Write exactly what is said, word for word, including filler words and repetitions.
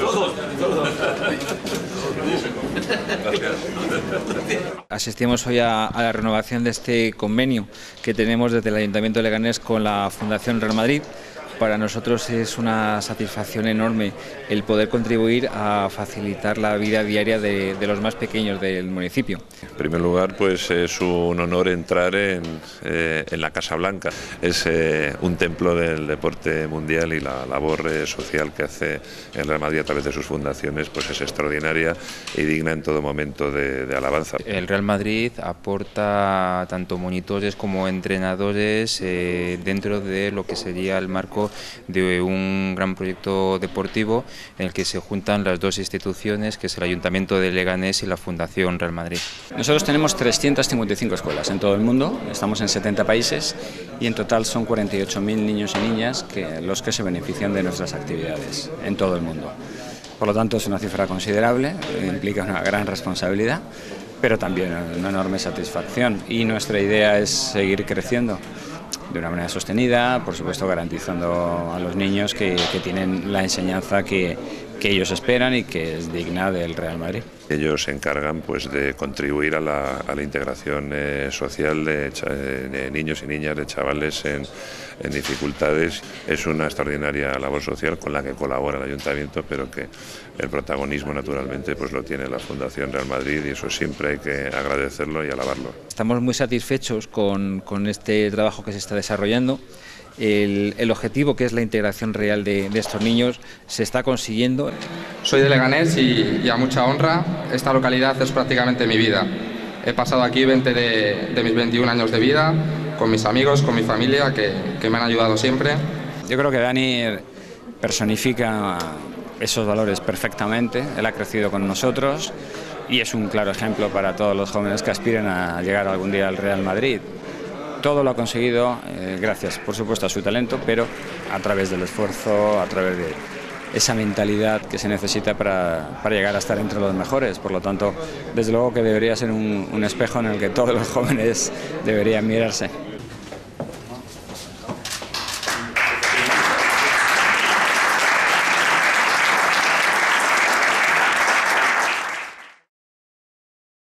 Todos, todos. Asistimos hoy a, a la renovación de este convenio que tenemos desde el Ayuntamiento de Leganés con la Fundación Real Madrid. Para nosotros es una satisfacción enorme el poder contribuir a facilitar la vida diaria de, de los más pequeños del municipio. En primer lugar, pues es un honor entrar en, eh, en la Casa Blanca. Es eh, un templo del deporte mundial y la labor eh, social que hace el Real Madrid a través de sus fundaciones pues es extraordinaria y digna en todo momento de, de alabanza. El Real Madrid aporta tanto monitores como entrenadores eh, dentro de lo que sería el marco de un gran proyecto deportivo en el que se juntan las dos instituciones, que es el Ayuntamiento de Leganés y la Fundación Real Madrid. Nosotros tenemos trescientas cincuenta y cinco escuelas en todo el mundo, estamos en setenta países y en total son cuarenta y ocho mil niños y niñas que, los que se benefician de nuestras actividades en todo el mundo. Por lo tanto es una cifra considerable, implica una gran responsabilidad, pero también una enorme satisfacción y nuestra idea es seguir creciendo de una manera sostenida, por supuesto garantizando a los niños que, que tienen la enseñanza que, que ellos esperan y que es digna del Real Madrid. Ellos se encargan pues de contribuir a la, a la integración eh, social de, de niños y niñas, de chavales en, en dificultades. Es una extraordinaria labor social con la que colabora el Ayuntamiento, pero que el protagonismo naturalmente pues lo tiene la Fundación Real Madrid y eso siempre hay que agradecerlo y alabarlo. Estamos muy satisfechos con, con este trabajo que se está desarrollando. El, el objetivo, que es la integración real de, de estos niños, se está consiguiendo. Soy de Leganés y, y a mucha honra, esta localidad es prácticamente mi vida. He pasado aquí veinte de, de mis veintiún años de vida, con mis amigos, con mi familia, que, que me han ayudado siempre. Yo creo que Dani personifica esos valores perfectamente, él ha crecido con nosotros y es un claro ejemplo para todos los jóvenes que aspiran a llegar algún día al Real Madrid. Todo lo ha conseguido eh, gracias, por supuesto, a su talento, pero a través del esfuerzo, a través de esa mentalidad que se necesita para, para llegar a estar entre los mejores. Por lo tanto, desde luego que debería ser un, un espejo en el que todos los jóvenes deberían mirarse.